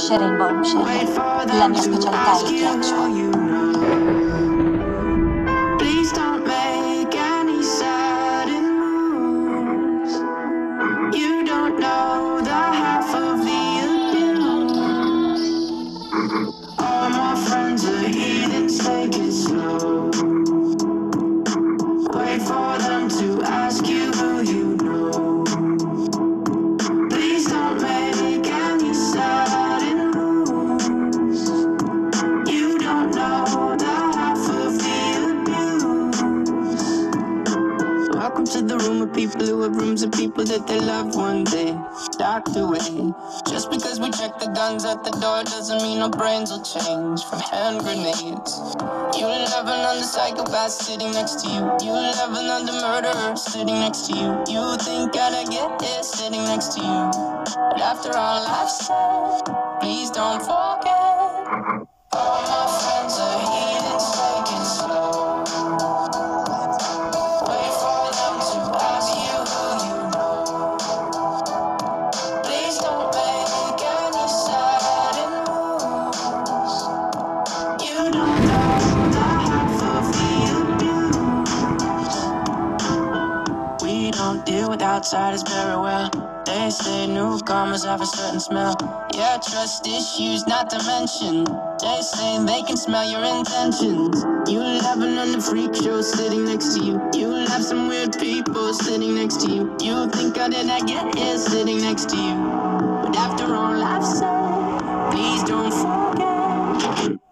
Luce Rainbow, Luce. La mia specialità è il ghiaccio. Please don't make any sudden moves. You don't know the half of the abuse. All my friends are heathens, take it slow. Wait for them to ask you who you know. Please don't make any sudden moves. You don't know the half of the abuse. Welcome to the room of people who have rooms of people that they loved one day docked away. Just because we check the guns at the door doesn't mean our brains will change from hand grenades. You'll never know the psychopath sitting next to you. You'll never know the murderer sitting next to you. You think I'd get here sitting next to you. But after all I've said, please don't forget. All my friends are heathens, take it slow. Wait for them to ask you who you know. Please don't make any sudden moves. You don't know the half of the abuse. We don't deal with outsiders very well. They say newcomers have a certain smell. Yeah, trust issues not to mention. They say they can smell your intentions. You'll have another freak show sitting next to you. You'll have some weird people sitting next to you. You think how did I get here sitting next to you? But after all I've said, please don't forget.